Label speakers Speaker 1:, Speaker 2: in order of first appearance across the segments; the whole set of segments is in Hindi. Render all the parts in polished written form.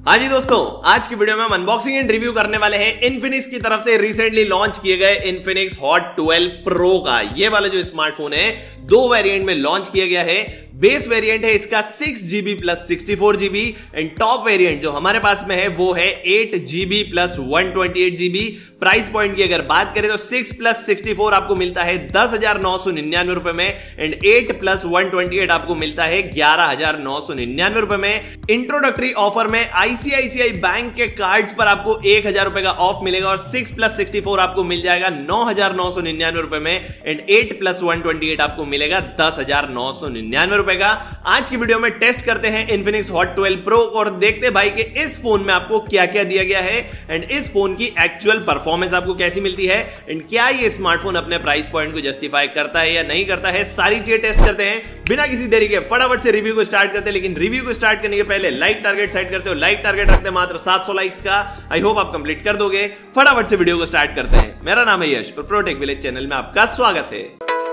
Speaker 1: हाँ जी दोस्तों, आज की वीडियो में हम अनबॉक्सिंग एंड रिव्यू करने वाले हैं इन्फिनिक्स की तरफ से रिसेंटली लॉन्च किए गए इन्फिनिक्स हॉट 12 प्रो का। ये वाला जो स्मार्टफोन है दो वेरिएंट में लॉन्च किया गया है। बेस वेरिएंट है इसका 6GB plus 64GB and top variant जो हमारे पास में है वो है 8GB plus 128GB। Price point की अगर बात करें तो 6 प्लस 64 आपको मिलता है 10,999 रुपए में एंड 8 प्लस 128 आपको मिलता है 11,999 रुपए में। इंट्रोडक्टरी ऑफर में आईसीआईसीआई बैंक के कार्ड्स पर आपको 1,000 रुपए का ऑफ मिलेगा और 6 प्लस 64 आपको मिल जाएगा 9,999 रुपए में एंड 8 प्लस 128 आपको मिलेगा 10,999 रुपए का। आज की वीडियो में टेस्ट करते हैं इन्फिनिक्स हॉट 12 प्रो और देखते भाई कि इस फोन में आपको क्या क्या दिया गया है एंड इस फोन की एक्चुअल परफॉर्मेंस आपको कैसी मिलती है एंड क्या ये स्मार्टफोन अपने प्राइस पॉइंट को जस्टिफाई करता है या नहीं करता है। सारी चीजें टेस्ट करते हैं बिना किसी देरी के। फटाफट से रिव्यू को स्टार्ट करते हैं, लेकिन रिव्यू को स्टार्ट करने के पहले लाइक टारगेट सेट करते हो। लाइक टारगेट रखते हैं मात्र 700 लाइक्स का। आई होप आप कंप्लीट कर दोगे। फटाफट से वीडियो को स्टार्ट करते हैं। मेरा नाम है यश और प्रोटेक विलेज चैनल में आपका स्वागत है।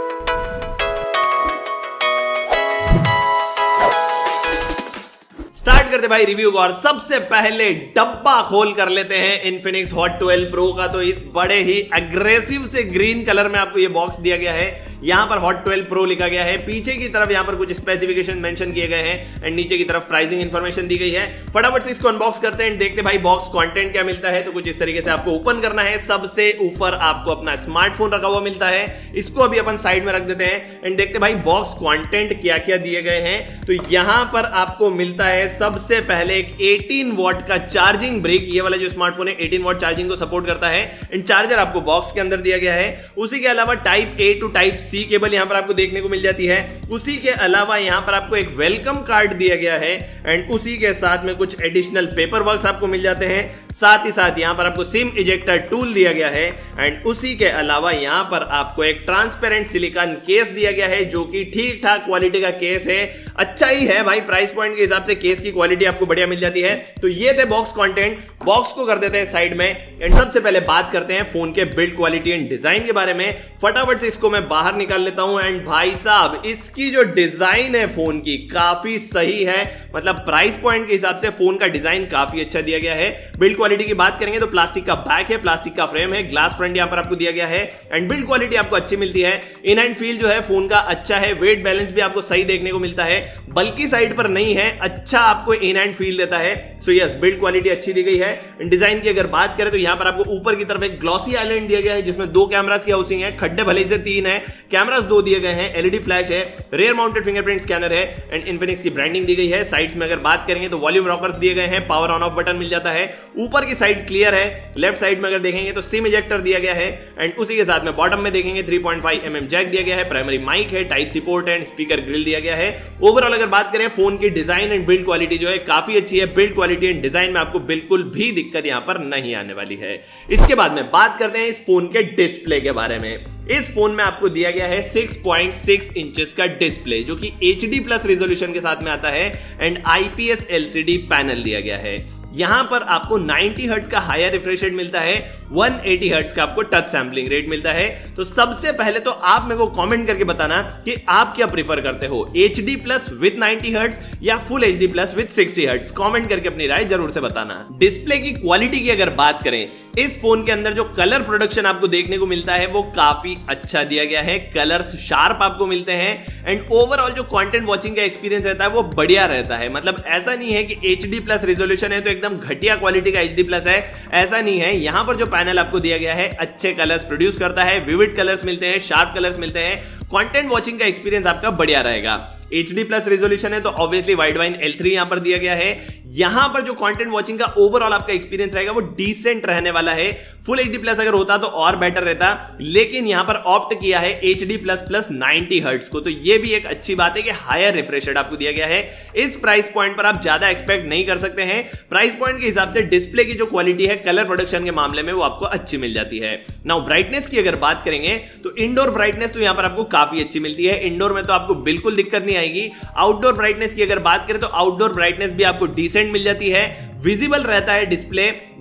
Speaker 1: स्टार्ट करते भाई रिव्यू को और सबसे पहले डब्बा खोल कर लेते हैं इन्फिनिक्स हॉट 12 प्रो का। तो इस बड़े ही एग्रेसिव से ग्रीन कलर में आपको ये बॉक्स दिया गया है। यहां पर हॉट 12 प्रो लिखा गया है, पीछे की तरफ यहां पर कुछ स्पेसिफिकेशन मेंशन किए गए हैं एंड नीचे की तरफ प्राइसिंग इंफॉर्मेशन दी गई है। फटाफट से इसको अनबॉक्स करते हैं, देखते भाई बॉक्स कंटेंट क्या मिलता है। तो कुछ इस तरीके से आपको ओपन करना है। सबसे ऊपर आपको अपना स्मार्टफोन रखा हुआ मिलता है, इसको अभी अपन साइड में रख देते हैं एंड देखते भाई बॉक्स कंटेंट क्या क्या दिए गए हैं। तो यहां पर आपको मिलता है सबसे पहले एक 18 वॉट का चार्जिंग ब्रिक। ये वाला जो स्मार्टफोन है 18 वॉट चार्जिंग को सपोर्ट करता है एंड चार्जर आपको बॉक्स के अंदर दिया गया है। उसी के अलावा type A to type C cable यहां पर आपको देखने को मिल जाती है। उसी के अलावा यहां पर आपको एक वेलकम कार्ड दिया गया है एंड उसी के साथ में कुछ एडिशनल पेपर वर्क्स आपको मिल जाते हैं। साथ ही साथ यहां पर आपको सिम इजेक्टर टूल दिया गया है एंड उसी के अलावा यहां पर आपको एक ट्रांसपेरेंट सिलिकॉन केस दिया गया है जो कि ठीक ठाक क्वालिटी का केस है। अच्छा ही है भाई, प्राइस पॉइंट के हिसाब से केस की क्वालिटी आपको बढ़िया मिल जाती है। तो ये थे बॉक्स कंटेंट। बॉक्स को कर देते हैं साइड में एंड सबसे पहले बात करते हैं फोन के बिल्ड क्वालिटी एंड डिजाइन के बारे में। फटाफट से इसको मैं बाहर निकाल लेता हूं एंड भाई साहब इसकी जो डिजाइन है फोन की काफी सही है। मतलब प्राइस पॉइंट के हिसाब से फोन का डिजाइन काफी अच्छा दिया गया है। बिल्ड क्वालिटी की बात करेंगे तो प्लास्टिक का बैक है, प्लास्टिक का फ्रेम है, ग्लास फ्रंट यहां पर आपको दिया गया है एंड बिल्ड क्वालिटी आपको अच्छी मिलती है। इन हैंड फील जो है फोन का अच्छा है। वेट बैलेंस भी आपको सही देखने को मिलता है, बल्कि साइड पर नहीं है, अच्छा आपको इन हैंड फील देता है। सो यस, बिल्ड क्वालिटी अच्छी दी गई है। डिजाइन की अगर बात करें तो यहां पर आपको ऊपर की तरफ एक ग्लॉसी आइलैंड दिया गया है जिसमें दो कैमरास की हाउसिंग है। खड्डे भले से 3 है, कैमरास 2 दिए गए हैं, एलईडी फ्लैश है, रेयर माउंटेड फिंगरप्रिंट स्कैनर है एंड इन्फिनिक्स की ब्रांडिंग दी गई है। साइड्स में अगर बात करेंगे तो वॉल्यूम रॉकर्स दिए गए हैं, पावर ऑन ऑफ बटन मिल जाता है। ऊपर की साइड क्लियर है। लेफ्ट साइड में अगर देखेंगे तो सिम इजेक्टर दिया गया है एंड उसी के साथ में बॉटम में देखेंगे 3.5mm जैक दिया गया है, प्राइमरी माइक है, type C port and speaker grill दिया गया है। ओवरऑल अगर बात करें फोन की डिजाइन एंड बिल्ड क्वालिटी जो है काफी अच्छी है। बिल्ड क्वालिटी एंड डिजाइन में आपको बिल्कुल भी दिक्कत यहां पर नहीं आने वाली है। इसके बाद में बात करते हैं इस फोन के डिस्प्ले के बारे में। इस फोन में आपको दिया गया है 6.6 इंचेस का डिस्प्ले जो कि HD प्लस रेजोल्यूशन के साथ में आता है एंड IPS LCD पैनल दिया गया है। यहां पर आपको 90 हर्ट्ज का हायर रिफ्रेश रेट मिलता है, 180 हर्ट्ज का आपको टच सैंपलिंग रेट मिलता है। तो सबसे पहले तो आप मेरे को कमेंट करके बताना कि आप क्या प्रीफर करते हो, HD प्लस विद 90 हर्ट्ज या full HD plus with 60 hertz. Comment करके अपनी राय जरूर से बताना। डिस्प्ले की क्वालिटी की अगर बात करें, इस फोन के अंदर जो कलर प्रोडक्शन आपको देखने को मिलता है वो काफी अच्छा दिया गया है। कलर्स शार्प आपको मिलते हैं एंड ओवरऑल जो कंटेंट वॉचिंग का एक्सपीरियंस रहता है वो बढ़िया रहता है। मतलब ऐसा नहीं है कि HD प्लस रेजोल्यूशन है तो एकदम घटिया क्वालिटी का HD प्लस है, ऐसा नहीं है। यहां पर जो पैनल आपको दिया गया है अच्छे कलर्स प्रोड्यूस करता है, विविड कलर्स मिलते हैं, शार्प कलर्स मिलते हैं। कंटेंट वॉचिंग का एक्सपीरियंस आपका बढ़िया रहेगा। HD प्लस रेजोल्यूशन है तो ऑब्वियसली वाइड वाइन L3 यहां पर दिया गया है। यहां पर जो कंटेंट वॉचिंग का ओवरऑल आपका एक्सपीरियंस रहेगा वो डिसेंट रहने वाला है। फुल HD प्लस अगर होता तो और बेटर रहता, लेकिन यहां पर ऑप्ट किया है HD प्लस प्लस 90 हर्ट्ज को। तो ये भी एक अच्छी बात है कि हायर रिफ्रेश रेट आपको दिया गया है। इस प्राइस पॉइंट पर आप ज्यादा एक्सपेक्ट नहीं कर सकते हैं। प्राइस पॉइंट के हिसाब से डिस्प्ले की जो क्वालिटी है कलर प्रोडक्शन के मामले में वो आपको अच्छी मिल जाती है। नाउ ब्राइटनेस की अगर बात करेंगे तो इंडोर ब्राइटनेस तो यहां पर आपको काफी अच्छी मिलती है। इंडोर में तो आपको बिल्कुल दिक्कत नहीं आएगी। आउटडोर ब्राइटनेस की अगर बात करें तो आउटडोर ब्राइटनेस भी आपको डिसेंट मिल जाती है। विजिबल रहता है डिस्प्ले,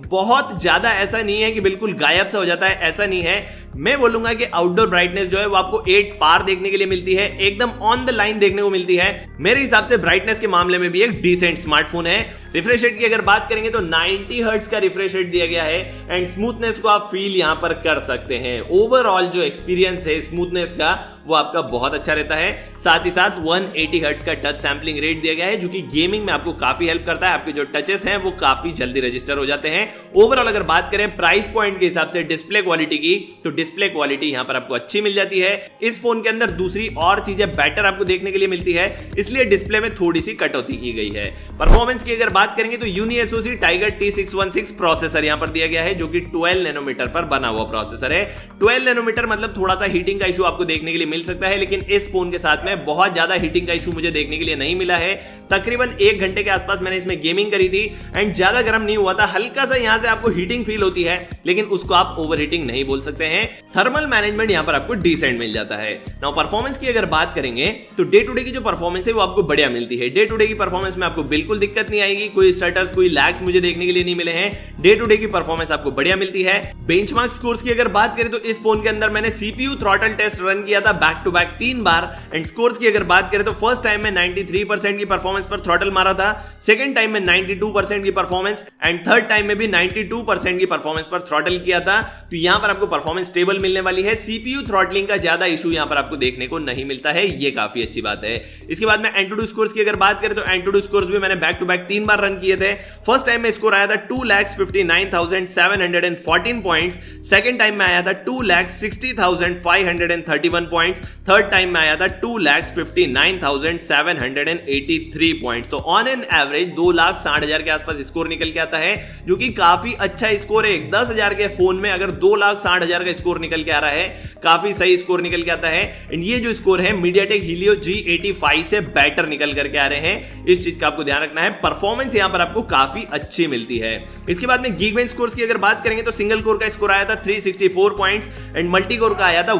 Speaker 1: बहुत ज्यादा ऐसा नहीं है कि बिल्कुल गायब सा हो जाता है, ऐसा नहीं है। मैं बोलूंगा कि आउटडोर ब्राइटनेस जो है वो आपको 8 पार देखने के लिए मिलती है, एकदम ऑन द लाइन देखने को मिलती है। मेरे हिसाब से ब्राइटनेस के मामले में भी एक डिसेंट स्मार्टफोन है। रिफ्रेश रेट की अगर बात करेंगे तो 90 हर्ट्ज का रिफ्रेश रेट दिया गया है एंड स्मूथनेस को आप फील यहां पर कर सकते हैं। ओवरऑल जो एक्सपीरियंस है स्मूथनेस का वो आपका बहुत अच्छा रहता है। साथ ही साथ 180 हर्ट्ज का टच सैंपलिंग रेट दिया गया है जो कि गेमिंग में आपको काफी हेल्प करता है। आपके जो टचेस हैं वो काफी जल्दी रजिस्टर हो जाते हैं। ओवरऑल अगर बात करें प्राइस पॉइंट के हिसाब से डिस्प्ले क्वालिटी की, तो डिस्प्ले क्वालिटी यहां पर आपको अच्छी मिल जाती है। इस फोन के अंदर दूसरी और चीजें बेटर आपको देखने के लिए मिलती है, इसलिए डिस्प्ले में थोड़ी सी कटौती की गई है। परफॉर्मेंस की अगर बात करेंगे तो यूनिएसओसी टाइगर T616 प्रोसेसर यहां पर दिया गया है जो कि 12 नैनोमीटर पर बना हुआ प्रोसेसर है। 12 नैनोमीटर मतलब थोड़ा सा हीटिंग का इशू आपको देखने के लिए मिल सकता है, लेकिन इस फोन के साथ में बहुत ज्यादा हीटिंग का इशू मुझे देखने के लिए नहीं मिला है। तकरीबन 1 घंटे के आसपास मैंने इसमें गेमिंग करी थी एंड ज्यादा गर्म नहीं हुआ था। हल्का सा यहां से आपको हीटिंग फील होती है, लेकिन उसको आप ओवर हीटिंग नहीं बोल सकते हैं। थर्मल मैनेजमेंट यहां पर आपको डिसेंट मिल जाता है। नाउ परफॉर्मेंस की अगर बात करेंगे तो डे टू डे की जो परफॉर्मेंस है वो आपको बढ़िया मिलती है। डे टू डे की परफॉर्मेंस में आपको बिल्कुल दिक्कत नहीं आएगी, कोई स्टटर्स कोई लैग्स मुझे देखने के लिए नहीं मिले हैं। डे टू डे की परफॉर्मेंस आपको बढ़िया मिलती है। बेंचमार्क स्कोर्स की अगर बात करें तो इस फोन के अंदर मैंने सीपीयू थ्रॉटल टेस्ट रन किया था बैक टू बैक 3 बार एंड स्कोर्स की अगर बात करें तो फर्स्ट टाइम में 93% की परफॉर्मेंस पर थ्रॉटल मारा था, सेकंड टाइम में 92% की परफॉर्मेंस एंड थर्ड टाइम में भी 92% की परफॉर्मेंस पर थ्रॉटल किया था। तो यहां पर आपको परफॉर्मेंस स्टेबल मिलने वाली है। सीपीयू थ्रॉटलिंग का ज्यादा इशू यहां पर आपको देखने को नहीं मिलता है, ये काफी अच्छी बात है। इसके बाद में एंटूडू स्कोर्स की अगर बात करें तो एंटूडू स्कोर्स भी मैंने बैक टू बैक 3 बार रन किए थे। फर्स्ट टाइम में स्कोर आया था 2,59,714 पॉइंट्स, सेकंड टाइम में आया था 2,60,531 पॉइंट्स, थर्ड टाइम में आया था 2,59,783 पॉइंट्स। तो ऑन एन एवरेज 2,60,000 के आसपास स्कोर निकल के आता है, जो कि काफी अच्छा स्कोर है। 10,000 के फोन में अगर 2,60,000 का स्कोर निकल के आ रहा है, काफी सही स्कोर निकल के आता है। एंड ये जो स्कोर है मीडियाटेक हीलियो G85 से बेटर निकल करके आ रहे हैं, इस चीज का आपको ध्यान रखना है। परफॉर्मेंस यहां पर आपको काफी अच्छी मिलती है। इसके बाद में गीकबेंच स्कोर्स की अगर बात करेंगे तो सिंगल कोर का स्कोर आया था 364 पॉइंट्स एंड मल्टी कोर का आया था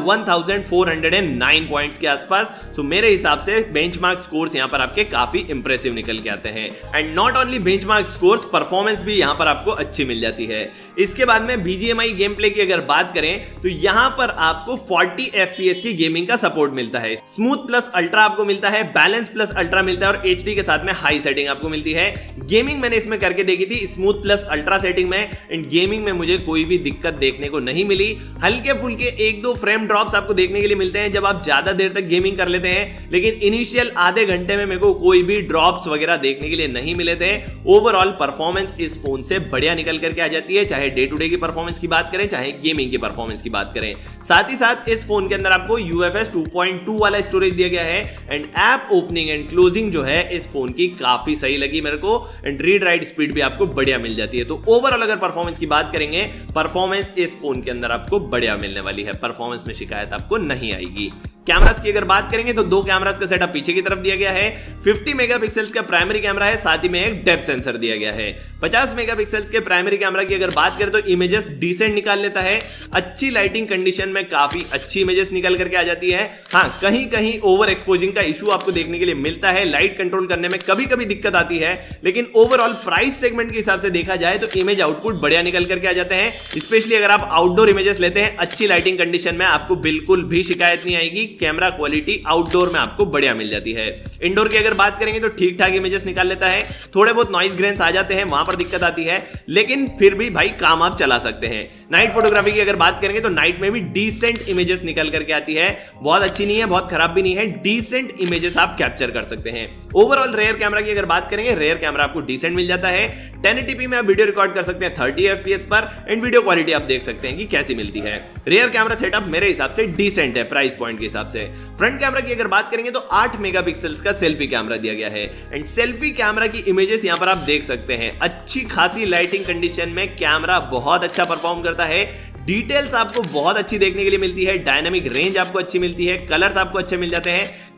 Speaker 1: 1409 पॉइंट्स के आसपास। तो मेरे हिसाब से बेंचमार्क स्कोर्स यहां पर आपके काफी इंप्रेसिव निकल के आते हैं। And not only benchmark scores, performance भी यहां पर आपको अच्छी मिल जाती है। इसके बाद में BGMI गेम प्ले की अगर बात करें तो यहां पर आपको 40 FPS की गेमिंग का सपोर्ट मिलता है। स्मूथ प्लस अल्ट्रा आपको मिलता है, बैलेंस प्लस अल्ट्रा मिलता है और HD के साथ में हाई सेटिंग आपको मिलती है। गेमिंग मैंने इसमें करके देखी थी स्मूथ प्लस अल्ट्रा सेटिंग में एंड गेमिंग में मुझे कोई भी दिक्कत देखने को नहीं मिली। हल्के फुल्के 1-2 फ्रेम ड्रॉप्स आपको देखने के लिए मिलते हैं जब आप ज्यादा देर तक गेमिंग कर लेते हैं, लेकिन इनिशियल आधे घंटे में मेरे को कोई भी ड्रॉप्स वगैरह देखने के लिए नहीं मिले थे। ओवरऑल परफॉर्मेंस इस फोन से बढ़िया निकल करके आ जाती है, चाहे डे टू डे की परफॉर्मेंस की बात करें चाहे गेमिंग की परफॉर्मेंस की बात करें। साथ ही साथ इस फोन के अंदर आपको UFS 2.2 वाला स्टोरेज दिया गया है and app opening and closing जो है इस फोन की काफी सही लगी मेरे को एंड रीड राइट स्पीड भी आपको बढ़िया मिल जाती है। तो ओवरऑल अगर परफॉर्मेंस की बात करेंगे, परफॉर्मेंस इस फोन के अंदर आपको बढ़िया मिलने वाली है, परफॉर्मेंस में शिकायत आपको नहीं आएगी। कैमरास की अगर बात करेंगे तो 2 कैमरास का सेटअप पीछे की तरफ दिया गया है। 50 मेगापिक्सल्स का प्राइमरी कैमरा है, साथ ही में एक डेप्थ सेंसर दिया गया है। 50 मेगापिक्सल्स के प्राइमरी कैमरा की अगर बात करें तो इमेजेस डिसेंट निकाल लेता है। अच्छी लाइटिंग कंडीशन में काफी अच्छी इमेजेस निकल करके आ जाती है। हाँ, कहीं कहीं ओवर एक्सपोजिंग का इशू आपको देखने के लिए मिलता है, लाइट कंट्रोल करने में कभी कभी दिक्कत आती है, लेकिन ओवरऑल प्राइस सेगमेंट के हिसाब से देखा जाए तो इमेज आउटपुट बढ़िया निकल करके आ जाते हैं। स्पेशली अगर आप आउटडोर इमेजेस लेते हैं अच्छी लाइटिंग कंडीशन में, आपको बिल्कुल भी शिकायत नहीं आएगी। कैमरा क्वालिटी आउटडोर में आपको बढ़िया मिल जाती है। इंडोर की अगर बात करेंगे तो ठीक ठाक इमेजेस निकाल लेता है, थोड़े बहुत नॉइज ग्रेन्स आ जाते हैं, वहां पर दिक्कत आती है, लेकिन फिर भी भाई काम आप चला सकते हैं। नाइट फोटोग्राफी की अगर बात करेंगे तो नाइट में भी डिसेंट इमेजेस निकल करके आती है, बहुत अच्छी नहीं है बहुत खराब भी नहीं है, डिसेंट इमेजेस आप कैप्चर कर सकते हैं। ओवरऑल रेयर कैमरा की अगर बात करेंगे, रेयर कैमरा आपको डिसेंट मिल जाता है। 1080p में आप वीडियो रिकॉर्ड कर सकते हैं 30 FPS पर एंड वीडियो क्वालिटी आप देख सकते हैं कि कैसी मिलती है। रेयर कैमरा सेटअप मेरे हिसाब से डिसेंट है प्राइस पॉइंट के हिसाब से। फ्रंट कैमरा की अगर बात करेंगे तो 8 मेगापिक्सल्स का सेल्फी कैमरा दिया गया है एंड सेल्फी कैमरा की इमेजेस यहां पर आप देख सकते हैं। अच्छी खासी लाइटिंग कंडीशन में कैमरा बहुत अच्छा परफॉर्म करता है। डिटेल्स आपको बहुत अच्छी देखने के लिए मिलती है, डायनामिक रेंज आपको अच्छी मिलती है, कलर्स आपको अच्छे मिल जाते हैं,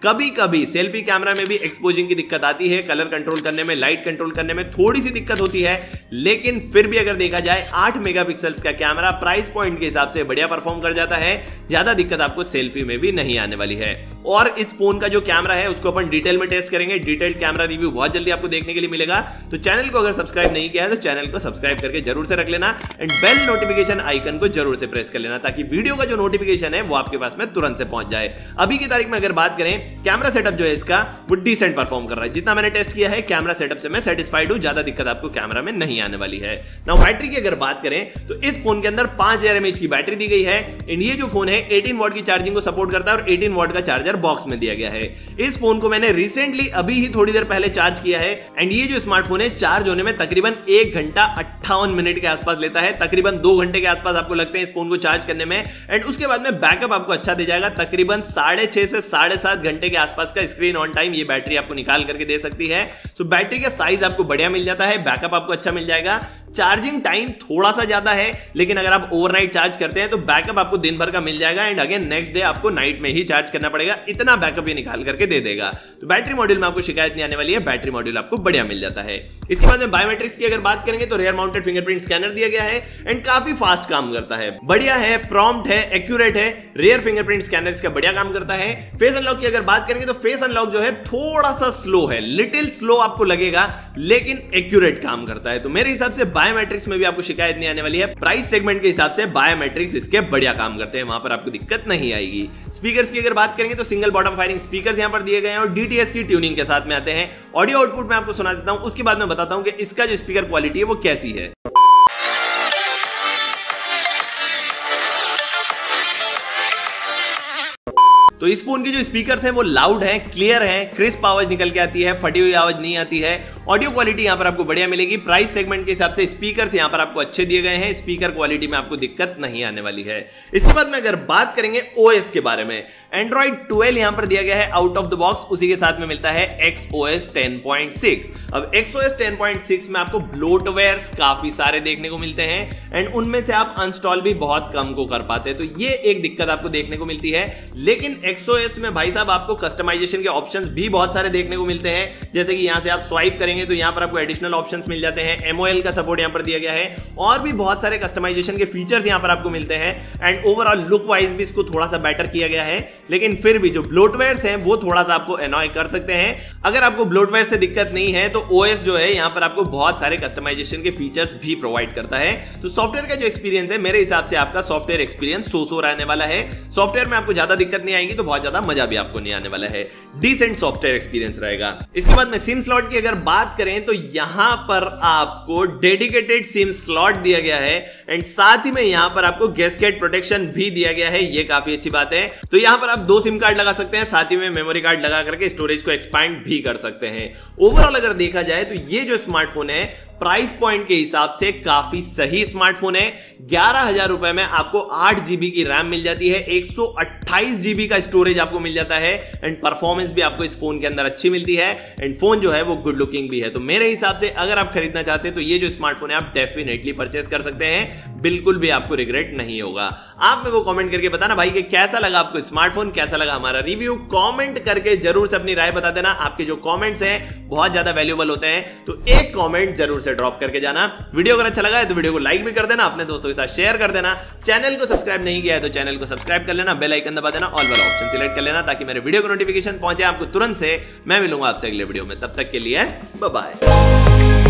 Speaker 1: कभी कभी सेल्फी कैमरा में भी एक्सपोजिंग की दिक्कत आती है, कलर कंट्रोल करने में, लाइट कंट्रोल करने में थोड़ी सी दिक्कत होती है, लेकिन फिर भी अगर देखा जाए 8 मेगापिक्सल्स का कैमरा प्राइस पॉइंट के हिसाब से बढ़िया परफॉर्म कर जाता है। ज्यादा दिक्कत आपको सेल्फी में भी नहीं आने वाली है। और इस फोन का जो कैमरा है उसको अपन डिटेल में टेस्ट करेंगे। डिटेल्ड कैमरा रिव्यू बहुत जल्दी आपको देखने के लिए मिलेगा। तो चैनल को अगर सब्सक्राइब नहीं किया है तो चैनल को सब्सक्राइब करके जरूर से रख लेना एंड बेल नोटिफिकेशन आइकन को जरूर से प्रेस कर लेना ताकि वीडियो का जो नोटिफिकेशन है वो आपके पास में तुरंत से पहुंच जाए। अभी की तारीख में अगर बात करें, कैमरा सेटअप जो है इसका वो डिसेंट परफॉर्म कर रहा है। जितना मैंने टेस्ट किया है कैमरा सेटअप से मैं सेटिस्फाइड हूं। ज्यादा दिक्कत आपको कैमरा में नहीं आने वाली है। नाउ बैटरी की अगर बात करें तो इस फोन के अंदर 5000 mAh की बैटरी दी गई है एंड ये जो फोन है 18 वॉट की चार्जिंग को सपोर्ट करता है और 18 वॉट का चार्जर बॉक्स में दिया गया है। इस फोन को मैंने रिसेंटली अभी ही थोड़ी देर पहले चार्ज किया है एंड ये जो स्मार्टफोन है चार्ज होने में तकरीबन 1 घंटा 58 मिनट के आसपास लेता है। तकरीबन 2 घंटे के आसपास आपको लगते हैं इस फोन को चार्ज करने में एंड उसके बाद में बैकअप आपको अच्छा दे जाएगा। तकरीबन 6.5 से 7.5 घंटे के आसपास का स्क्रीन ऑन टाइम ये बैटरी आपको निकाल करके दे सकती है। सो बैटरी का साइज आपको बढ़िया मिल जाता है, बैकअप आपको अच्छा मिल जाएगा। चार्जिंग टाइम थोड़ा सा ज्यादा है, लेकिन अगर आप ओवरनाइट चार्ज करते हैं तो बैकअप आपको दिन भर का मिल जाएगा एंड अगेन नेक्स्ट डे आपको नाइट में ही चार्ज करना पड़ेगा। इतना बैकअप ये निकाल करके दे देगा। तो बैटरी मॉड्यूल में आपको शिकायत नहीं आने वाली है, बैटरी मॉड्यूल आपको बढ़िया मिल जाता है। इसके बाद में बायोमेट्रिक्स की अगर बात करेंगे तो रियर माउंटेड फिंगरप्रिंट स्कैनर दिया गया है एंड काफी फास्ट काम करता है, बढ़िया है, प्रॉम्प्ट है, एक्यूरेट है। रियर फिंगरप्रिंट स्कैनर इसका बढ़िया काम करता है। फेस अनलॉक की अगर बात करेंगे तो फेस अनलॉक जो है थोड़ा सा स्लो है, लिटिल स्लो आपको लगेगा, लेकिन एक्यूरेट काम करता है। तो मेरे हिसाब से बायोमेट्रिक्स में भी आपको शिकायत नहीं आने वाली है। प्राइस सेगमेंट के हिसाब से बायोमेट्रिक्स इसके बढ़िया काम करते हैं, वहां पर आपको दिक्कत नहीं आएगी। स्पीकर्स की अगर बात करेंगे तो सिंगल बॉटम फायरिंग स्पीकर्स यहां पर दिए गए हैं और डीटीएस की ट्यूनिंग के साथ में आते हैं। ऑडियो आउटपुट में आपको सुना देता हूं, उसके बाद मैं बताता हूं कि इसका जो स्पीकर क्वालिटी है वो कैसी है। तो इस फोन के जो स्पीकर्स हैं वो लाउड हैं, क्लियर हैं, क्रिस्प आवाज निकल के आती है, फटी हुई आवाज नहीं आती है। ऑडियो क्वालिटी यहां पर आपको बढ़िया मिलेगी। प्राइस सेगमेंट के हिसाब से स्पीकर्स यहां पर आपको अच्छे दिए गए हैं, स्पीकर क्वालिटी में आपको दिक्कत नहीं आने वाली है। इसके बाद में अगर बात करेंगे ओएस के बारे में, एंड्रॉइड 12 यहां पर दिया गया है आउट ऑफ द बॉक्स, उसी के साथ में मिलता है XOS 10.6। अब XOS 10.6 में आपको ब्लोटवेयर्स काफी सारे देखने को मिलते हैं एंड उनमें से आप इंस्टॉल भी बहुत कम को कर पाते हैं, तो ये एक दिक्कत आपको देखने को मिलती है। लेकिन XOS में भाई साहब आपको कस्टमाइजेशन के ऑप्शंस भी बहुत सारे देखने को मिलते हैं, जैसे कि यहां से आप स्वाइप करेंगे तो यहां पर आपको एडिशनल ऑप्शंस मिल जाते हैं, MOL का सपोर्ट यहां पर दिया गया है और भी बहुत सारे कस्टमाइजेशन के फीचर्स यहां पर आपको मिलते हैं एंड ओवरऑल लुक वाइज भी इसको थोड़ा सा बेटर किया गया है। लेकिन फिर भी जो ब्लोटवेयर्स हैं वो थोड़ा सा आपको एनॉय कर सकते हैं। अगर आपको ब्लोटवेयर से दिक्कत नहीं है तो OS जो है यहां पर आपको बहुत सारे कस्टमाइजेशन के फीचर्स भी प्रोवाइड करता है। तो सॉफ्टवेयर का जो एक्सपीरियंस है मेरे हिसाब से आपका सॉफ्टवेयर एक्सपीरियंस सो रहने वाला है। सॉफ्टवेयर में आपको ज्यादा दिक्कत नहीं आएगी तो बहुत ज्यादा मजा भी आपको नहीं आने वाला है, डिसेंट सॉफ्टवेयर एक्सपीरियंस रहेगा। इसके बाद में सिम स्लॉट की अगर बात करें तो यहां पर आपको डेडिकेटेड सिम स्लॉट दिया गया है एंड साथ ही में यहां पर आपको गैस्केट प्रोटेक्शन भी दिया गया है, ये काफी अच्छी बात है। तो यहां पर आप 2 सिम कार्ड लगा सकते हैं, साथ ही में मेमोरी कार्ड लगा करके स्टोरेज को एक्सपैंड भी कर सकते हैं। ओवरऑल अगर देखा जाए तो ये जो स्मार्टफोन है प्राइस पॉइंट के हिसाब से काफी सही स्मार्टफोन है। 11,000 रुपए में आपको 8 GB की रैम मिल जाती है, 128 GB का स्टोरेज आपको मिल जाता है एंड परफॉर्मेंस भी आपको इस फोन के अंदर अच्छी मिलती है एंड फोन जो है वो गुड लुकिंग भी है। तो मेरे हिसाब से अगर आप खरीदना चाहते हैं तो ये जो स्मार्टफोन है आप डेफिनेटली परचेस कर सकते हैं, बिल्कुल भी आपको रिग्रेट नहीं होगा। आप मेरे को कमेंट करके बताना भाई कि कैसा लगा आपको स्मार्टफोन, कैसा लगा हमारा रिव्यू। कमेंट करके जरूर से अपनी राय बता देना। आपके जो कमेंट्स हैं बहुत ज्यादा वैल्यूएबल होते हैं, तो एक कमेंट जरूर से ड्रॉप करके जाना। वीडियो अगर अच्छा लगा है तो वीडियो को लाइक भी कर देना, अपने दोस्तों के साथ शेयर कर देना। चैनल को सब्सक्राइब नहीं किया है तो चैनल को सब्सक्राइब कर लेना, बेल आइकन दबा देना, ऑल वाला ऑप्शन सिलेक्ट कर लेना ताकि मेरे वीडियो को नोटिफिकेशन पहुंचे आपको तुरंत से। मैं मिलूंगा आपसे अगले वीडियो में, तब तक के लिए बाय बाय।